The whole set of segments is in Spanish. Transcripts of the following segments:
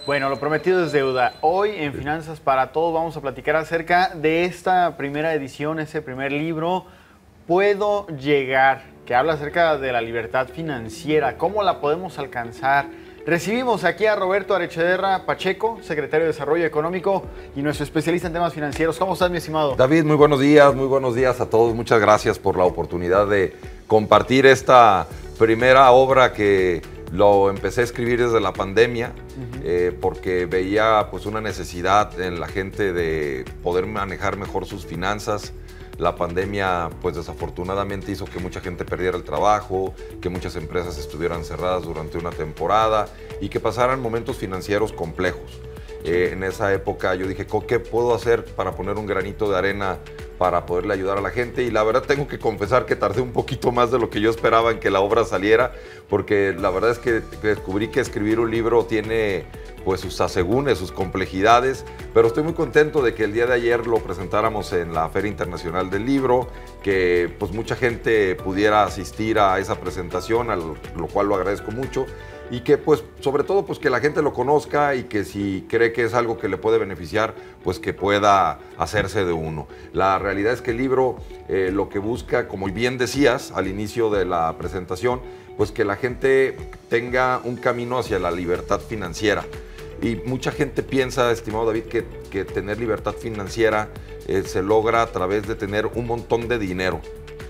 Bueno, lo prometido es deuda. Hoy en Finanzas para Todos vamos a platicar acerca de esta primera edición, ese primer libro, Puedo Llegar, que habla acerca de la libertad financiera, cómo la podemos alcanzar. Recibimos aquí a Roberto Arechederra Pacheco, secretario de Desarrollo Económico y nuestro especialista en temas financieros. ¿Cómo estás, mi estimado? David, muy buenos días a todos. Muchas gracias por la oportunidad de compartir esta primera obra que lo empecé a escribir desde la pandemia, porque veía pues una necesidad en la gente de poder manejar mejor sus finanzas. La pandemia pues desafortunadamente hizo que mucha gente perdiera el trabajo, que muchas empresas estuvieran cerradas durante una temporada y que pasaran momentos financieros complejos. En esa época yo dije, ¿qué puedo hacer para poner un granito de arena para poderle ayudar a la gente? Y la verdad tengo que confesar que tardé un poquito más de lo que yo esperaba en que la obra saliera, porque la verdad es que descubrí que escribir un libro tiene pues sus asegúnes, sus complejidades, pero estoy muy contento de que el día de ayer lo presentáramos en la Feria Internacional del Libro, que pues mucha gente pudiera asistir a esa presentación, a lo cual lo agradezco mucho, y que pues sobre todo pues que la gente lo conozca y que si cree que es algo que le puede beneficiar, pues que pueda hacerse de uno. La realidad es que el libro lo que busca, como bien decías al inicio de la presentación, pues que la gente tenga un camino hacia la libertad financiera. Y mucha gente piensa, estimado David, que tener libertad financiera se logra a través de tener un montón de dinero.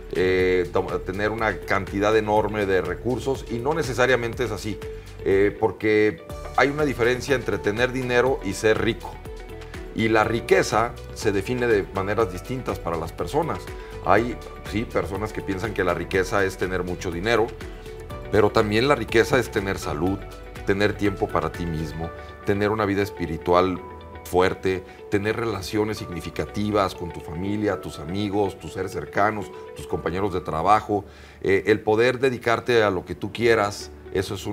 Tener una cantidad enorme de recursos, y no necesariamente es así, porque hay una diferencia entre tener dinero y ser rico, y la riqueza se define de maneras distintas para las personas. Hay sí personas que piensan que la riqueza es tener mucho dinero, pero también la riqueza es tener salud, tener tiempo para ti mismo, tener una vida espiritual fuerte, tener relaciones significativas con tu familia, tus amigos, tus seres cercanos, tus compañeros de trabajo, el poder dedicarte a lo que tú quieras, eso es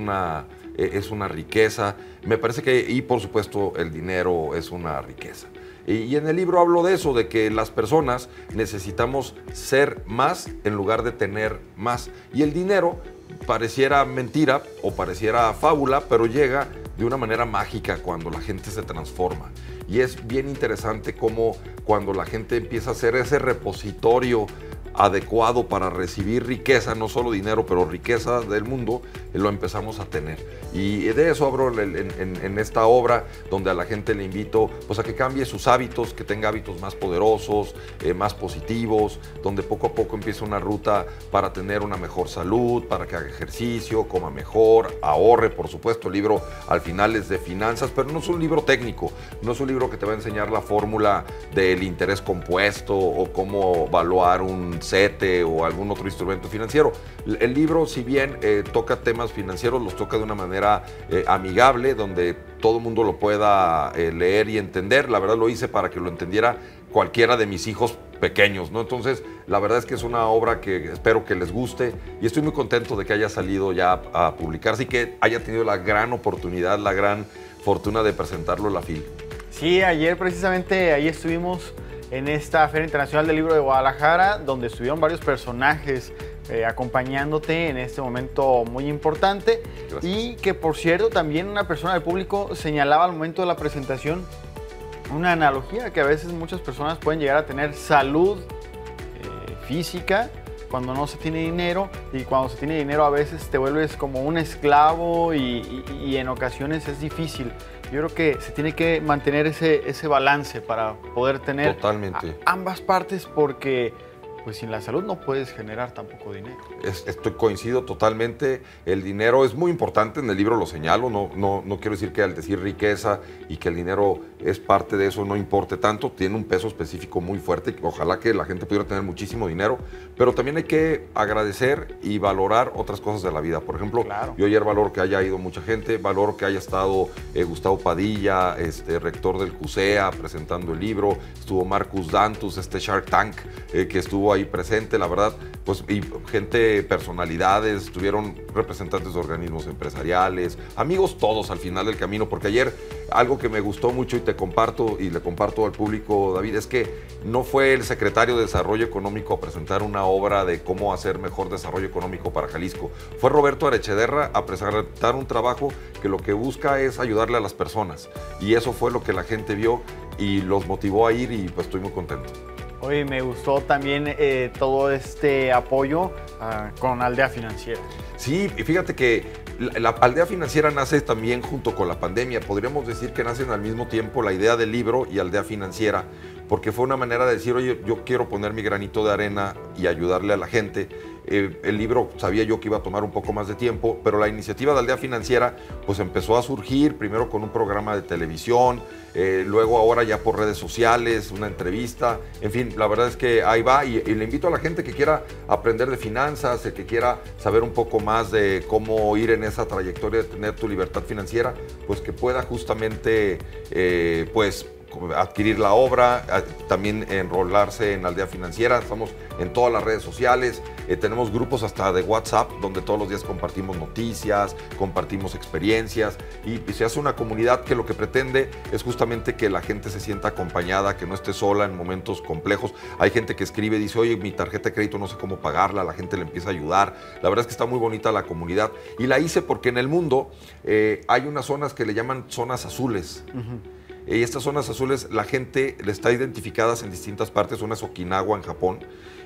una riqueza. Me parece que, y por supuesto, el dinero es una riqueza. Y en el libro hablo de eso, de que las personas necesitamos ser más en lugar de tener más. Y el dinero pareciera mentira o pareciera fábula, pero llega de una manera mágica cuando la gente se transforma. Y es bien interesante cómo cuando la gente empieza a hacer ese repositorio adecuado para recibir riqueza, no solo dinero, pero riqueza del mundo, lo empezamos a tener. Y de eso hablo en esta obra, donde a la gente le invito pues, a que cambie sus hábitos, que tenga hábitos más poderosos, más positivos, donde poco a poco empiece una ruta para tener una mejor salud, para que haga ejercicio, coma mejor, ahorre, por supuesto. El libro al final es de finanzas, pero no es un libro técnico, no es un libro que te va a enseñar la fórmula del interés compuesto o cómo evaluar un CETE o algún otro instrumento financiero. El libro, si bien toca temas financieros, los toca de una manera amigable, donde todo el mundo lo pueda leer y entender. La verdad lo hice para que lo entendiera cualquiera de mis hijos pequeños, ¿no? Entonces, la verdad es que es una obra que espero que les guste, y estoy muy contento de que haya salido ya a publicarse y que haya tenido la gran oportunidad, la gran fortuna de presentarlo en la FIL. Sí, ayer precisamente, ahí estuvimos en esta Feria Internacional del Libro de Guadalajara, donde estuvieron varios personajes acompañándote en este momento muy importante. Gracias. Y que, por cierto, también una persona del público señalaba al momento de la presentación una analogía que a veces muchas personas pueden llegar a tener: salud física cuando no se tiene dinero, y cuando se tiene dinero a veces te vuelves como un esclavo y en ocasiones es difícil. Yo creo que se tiene que mantener ese balance para poder tener totalmente ambas partes, porque pues sin la salud no puedes generar tampoco dinero. Coincido totalmente. El dinero es muy importante, en el libro lo señalo, no quiero decir que al decir riqueza y que el dinero es parte de eso no importe tanto, tiene un peso específico muy fuerte, y ojalá que la gente pudiera tener muchísimo dinero, pero también hay que agradecer y valorar otras cosas de la vida. Por ejemplo, claro, yo ayer valoro que haya ido mucha gente, valoro que haya estado Gustavo Padilla, rector del CUSEA, presentando el libro, estuvo Marcus Dantus, Shark Tank, que estuvo ahí presente, la verdad, pues, y gente, personalidades, estuvieron representantes de organismos empresariales, amigos todos al final del camino, porque ayer algo que me gustó mucho y te comparto y le comparto al público, David, es que no fue el secretario de Desarrollo Económico a presentar una obra de cómo hacer mejor desarrollo económico para Jalisco. Fue Roberto Arechederra a presentar un trabajo que lo que busca es ayudarle a las personas. Y eso fue lo que la gente vio y los motivó a ir y pues estoy muy contento. Oye, me gustó también todo este apoyo con Aldea Financiera. Sí, y fíjate que la Aldea Financiera nace también junto con la pandemia. Podríamos decir que nacen al mismo tiempo la idea del libro y Aldea Financiera, porque fue una manera de decir, oye, yo quiero poner mi granito de arena y ayudarle a la gente. El libro sabía yo que iba a tomar un poco más de tiempo, pero la iniciativa de Aldea Financiera pues empezó a surgir, primero con un programa de televisión, luego ahora ya por redes sociales, una entrevista, en fin, la verdad es que ahí va y le invito a la gente que quiera aprender de finanzas, el que quiera saber un poco más de cómo ir en esa trayectoria de tener tu libertad financiera, pues que pueda justamente pues adquirir la obra, también enrolarse en Aldea Financiera. Estamos en todas las redes sociales, tenemos grupos hasta de WhatsApp donde todos los días compartimos noticias, compartimos experiencias y se hace una comunidad que lo que pretende es justamente que la gente se sienta acompañada, que no esté sola en momentos complejos. Hay gente que escribe y dice, oye, mi tarjeta de crédito no sé cómo pagarla, la gente le empieza a ayudar. La verdad es que está muy bonita la comunidad y la hice porque en el mundo hay unas zonas que le llaman zonas azules. Y estas zonas azules, la gente está identificadas en distintas partes. Una es Okinawa en Japón,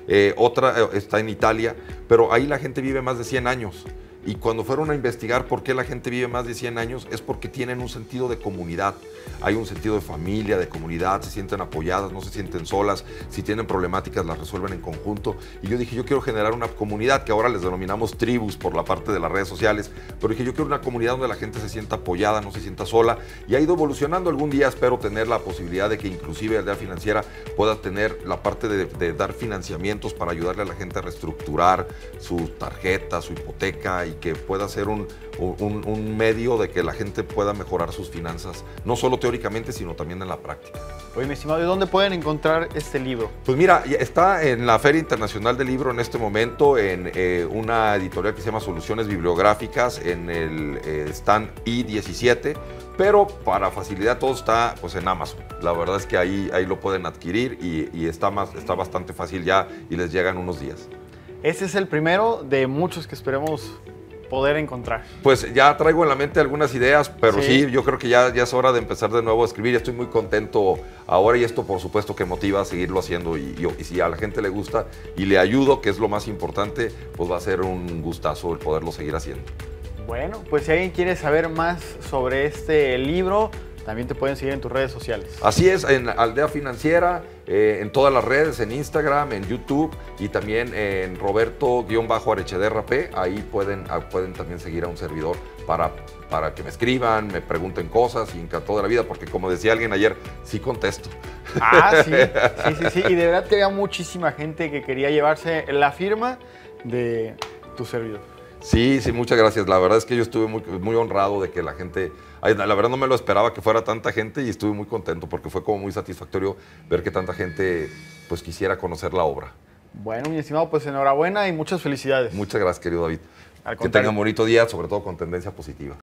otra está en Italia, pero ahí la gente vive más de 100 años. Y cuando fueron a investigar por qué la gente vive más de 100 años, es porque tienen un sentido de comunidad. Hay un sentido de familia, de comunidad, se sienten apoyadas, no se sienten solas. Si tienen problemáticas, las resuelven en conjunto. Y yo dije, yo quiero generar una comunidad, que ahora les denominamos tribus por la parte de las redes sociales. Pero dije, yo quiero una comunidad donde la gente se sienta apoyada, no se sienta sola. Y ha ido evolucionando. Algún día espero tener la posibilidad de que inclusive Aldea Financiera pueda tener la parte de dar financiamientos para ayudarle a la gente a reestructurar su tarjeta, su hipoteca, y que pueda ser un medio de que la gente pueda mejorar sus finanzas, no solo teóricamente, sino también en la práctica. Oye, mi estimado, ¿y dónde pueden encontrar este libro? Pues mira, está en la Feria Internacional del Libro en este momento, en una editorial que se llama Soluciones Bibliográficas, en el stand I-17, pero para facilidad todo está pues en Amazon. La verdad es que ahí lo pueden adquirir y está bastante fácil ya y les llegan unos días. Este es el primero de muchos que esperemos poder encontrar. Pues ya traigo en la mente algunas ideas, pero sí, yo creo que ya es hora de empezar de nuevo a escribir. Estoy muy contento ahora y esto por supuesto que motiva a seguirlo haciendo y si a la gente le gusta y le ayudo, que es lo más importante, pues va a ser un gustazo el poderlo seguir haciendo. Bueno, pues si alguien quiere saber más sobre este libro, también te pueden seguir en tus redes sociales. Así es, en Aldea Financiera, en todas las redes, en Instagram, en YouTube y también en Roberto-Arechederra P. Ahí pueden también seguir a un servidor para que me escriban, me pregunten cosas y encantado de la vida, porque como decía alguien ayer, sí contesto. Ah, sí. Y de verdad que había muchísima gente que quería llevarse la firma de tu servidor. Sí, muchas gracias. La verdad es que yo estuve muy honrado de que la gente... La verdad no me lo esperaba que fuera tanta gente y estuve muy contento porque fue como muy satisfactorio ver que tanta gente pues quisiera conocer la obra. Bueno, mi estimado, pues enhorabuena y muchas felicidades. Muchas gracias, querido David. Al que tengan bonito día, sobre todo con tendencia positiva.